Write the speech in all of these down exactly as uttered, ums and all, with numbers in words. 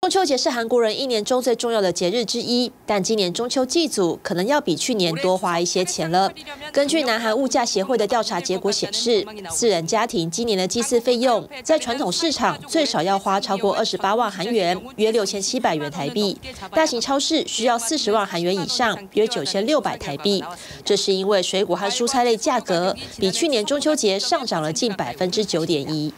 中秋节是韩国人一年中最重要的节日之一，但今年中秋祭祖可能要比去年多花一些钱了。根据南韩物价协会的调查结果显示，四人家庭今年的祭祀费用在传统市场最少要花超过二十八万韩元，约六千七百元台币；大型超市需要四十万韩元以上，约九千六百台币。这是因为水果和蔬菜类价格比去年中秋节上涨了近百分之九点一。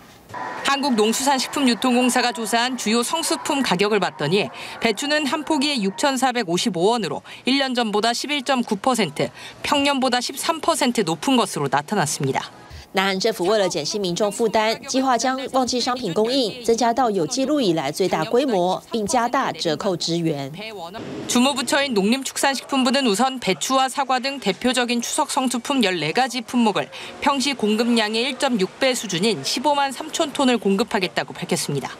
한국농수산식품유통공사가 조사한 주요 성수품 가격을 봤더니 배추는 한 포기에 육천사백오십오 원으로 일 년 전보다 십일 점 구 퍼센트, 평년보다 십삼 퍼센트 높은 것으로 나타났습니다. 南韩政府为了减轻民众负担，计划将旺季商品供应增加到有记录以来最大规模，并加大折扣支援。 주무부처인 농림축산식품부는 우선 배추와 사과 등 대표적인 추석 성수품 열네 가지 품목을 평시 공급량의 일 점 육 배 수준인 십오만 삼천 톤을 공급하겠다고 밝혔습니다.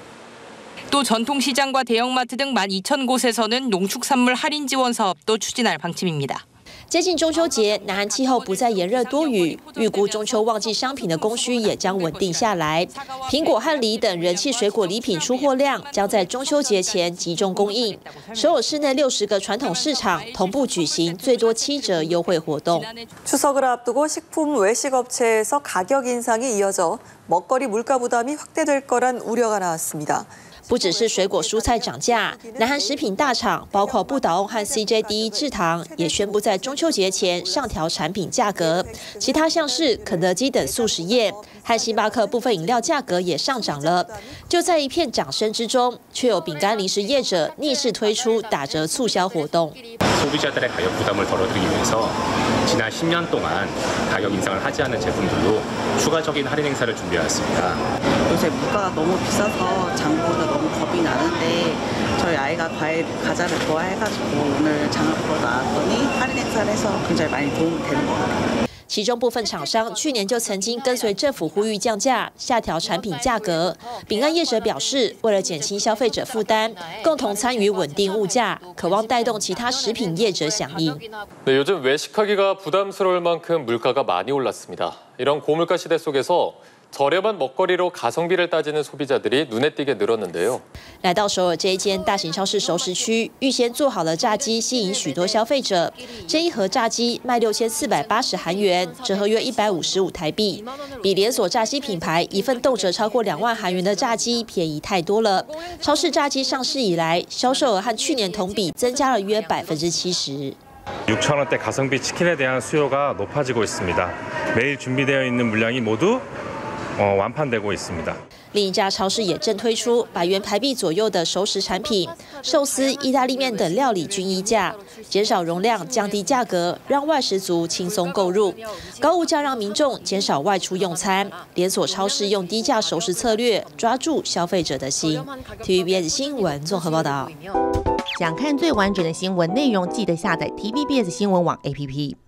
또 전통시장과 대형마트 등 만 이천 곳에서는 농축산물 할인 지원 사업도 추진할 방침입니다. 接近中秋节，南韩气候不再炎热多雨，预估中秋旺季商品的供需也将稳定下来。苹果和梨等人气水果礼品出货量将在中秋节前集中供应。首尔市内六十个传统市场同步举行最多七折优惠活动。 추석을 앞두고 식품 외식 업체에서 가격 인상이 이어져 먹거리 물가 부담이 확대될 거란 우려가 나왔습니다. 不只是水果蔬菜涨价，南韩食品大厂包括不倒翁和 C J 第一制糖也宣布在中秋节前上调产品价格。其他像是肯德基等速食业和星巴克部分饮料价格也上涨了。就在一片掌声之中，却有饼干零食业者逆势推出打折促销活动。 소비자들의 가격 부담을 덜어드리기 위해서 지난 십 년 동안 가격 인상을 하지 않은 제품들로 추가적인 할인 행사를 준비해왔습니다. 요새 물가가 너무 비싸서 장보다 너무 겁이 나는데 저희 아이가 과일 과자를 좋아해가지고 오늘 장을 보러 나왔더니 할인 행사를 해서 굉장히 많이 도움이 되는 것 같아요. 其中部分厂商去年就曾经跟随政府呼吁降价、下调产品价格。饼干业者表示，为了减轻消费者负担，共同参与稳定物价，渴望带动其他食品业者响应。 네, 요즘 외식하기가 부담스러울 만큼 물가가 많이 올랐습니다. 이런 고물가 시대 속에서 저렴한 먹거리로 가성비를 따지는 소비자들이 눈에 띄게 늘었는데요. 来到首尔这一间大型超市熟食区，预先做好了炸鸡，吸引许多消费者。这一盒炸鸡卖六千四百八十韩元，折合约一百五十五台币，比连锁炸鸡品牌一份动辄超过两万韩元的炸鸡便宜太多了。超市炸鸡上市以来，销售额和去年同比增加了约百分之七十。 육천 원대 가성비 치킨에 대한 수요가 높아지고 있습니다. 매일 준비되어 있는 물량이 모두 어, 완판되고 있습니다. 另一家超市也正推出百元台币左右的熟食产品，寿司、意大利面等料理均一价，减少容量，降低价格，让外食族轻松购入。高物价让民众减少外出用餐，连锁超市用低价熟食策略抓住消费者的心。T V B S 新闻综合报道。 想看最完整的新闻内容，记得下载 T V B S 新闻网 A P P。